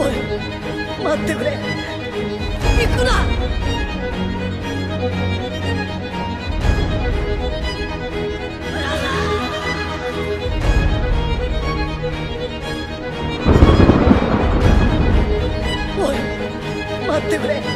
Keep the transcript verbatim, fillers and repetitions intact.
おい待ってくれ。行くな。おい待ってくれ。